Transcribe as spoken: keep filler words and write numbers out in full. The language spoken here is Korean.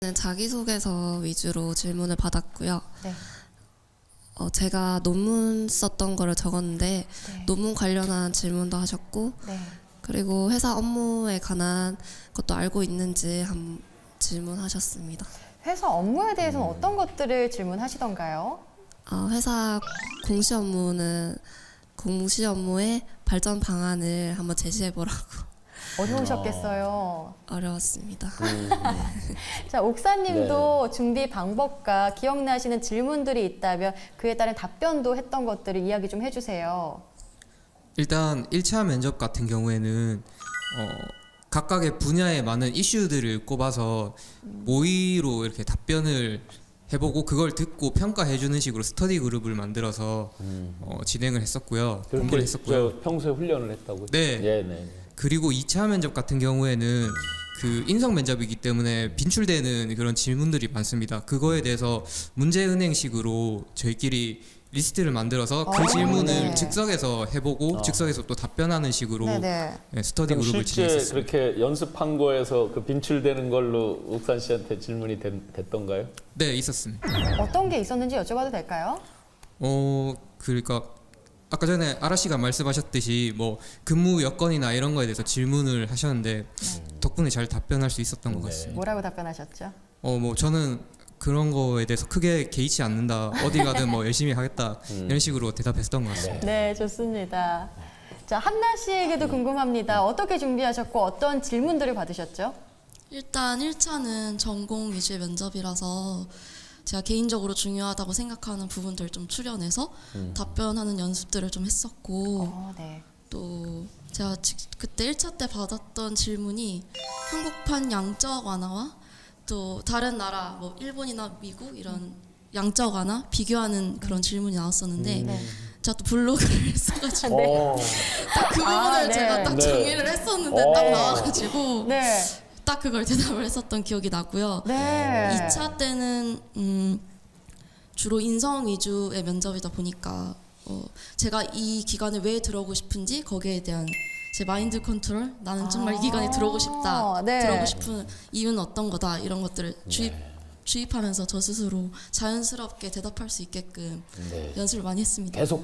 자기소개서 위주로 질문을 받았고요. 네. 어, 제가 논문 썼던 거를 적었는데 네. 논문 관련한 질문도 하셨고 네. 그리고 회사 업무에 관한 것도 알고 있는지 한 질문하셨습니다. 회사 업무에 대해서는 음. 어떤 것들을 질문하시던가요? 어, 회사 공시 업무는 공시 업무의 발전 방안을 한번 제시해보라고. 어려우셨겠어요. 어려웠습니다. 음. 자, 옥사님도 네. 준비 방법과 기억나시는 질문들이 있다면 그에 따른 답변도 했던 것들을 이야기 좀 해주세요. 일단 일 차 면접 같은 경우에는 어, 각각의 분야에 많은 이슈들을 꼽아서 모의로 이렇게 답변을 해보고 그걸 듣고 평가해주는 식으로 스터디 그룹을 만들어서 음. 어, 진행을 했었고요. 그렇게 공부를 했었고요. 저 평소에 훈련을 했다고요? 네. 예, 네. 그리고 이 차 면접 같은 경우에는 그 인성 면접이기 때문에 빈출되는 그런 질문들이 많습니다. 그거에 대해서 문제은행식으로 저희끼리 리스트를 만들어서 그 아, 질문을 네. 즉석에서 해보고 아. 즉석에서 또 답변하는 식으로 네네. 네, 스터디 그럼 그룹을 실제 진행했습니다. 그렇게 연습한 거에서 그 빈출되는 걸로 옥산 씨한테 질문이 된, 됐던가요? 네, 있었습니다. 어떤 게 있었는지 여쭤봐도 될까요? 어, 그러니까 아까 전에 아라 씨가 말씀하셨듯이 뭐 근무 여건이나 이런 거에 대해서 질문을 하셨는데 덕분에 잘 답변할 수 있었던 것 네. 같습니다. 뭐라고 답변하셨죠? 어, 뭐 저는 그런 거에 대해서 크게 개의치 않는다. 어디 가든 뭐 열심히 하겠다. 음. 이런 식으로 대답했던 것 같습니다. 네, 좋습니다. 자, 한나 씨에게도 궁금합니다. 어떻게 준비하셨고 어떤 질문들을 받으셨죠? 일단 일 차는 전공 위주의 면접이라서 제가 개인적으로 중요하다고 생각하는 부분들 좀 추려내서 음. 답변하는 연습들을 좀 했었고 어, 네. 또 제가 직- 그때 일 차 때 받았던 질문이 한국판 양적 완화와 또 다른 나라 뭐 일본이나 미국 이런 양적 완화 비교하는 그런 질문이 나왔었는데 음. 네. 제가 또 블로그를 써가지고 어, 딱 그 부분을 아, 네. 제가 딱 네. 정리를 했었는데 어. 딱 나와가지고 네. 딱 그걸 대답을 했었던 기억이 나고요. 네. 이 차 때는 음, 주로 인성 위주의 면접이다 보니까 어, 제가 이 기관에 왜 들어오고 싶은지 거기에 대한 제 마인드 컨트롤, 나는 정말 이 기관에 들어오고 싶다, 네. 들어오고 싶은 이유는 어떤 거다 이런 것들을 주입 주입하면서 저 스스로 자연스럽게 대답할 수 있게끔 네. 연습을 많이 했습니다. 계속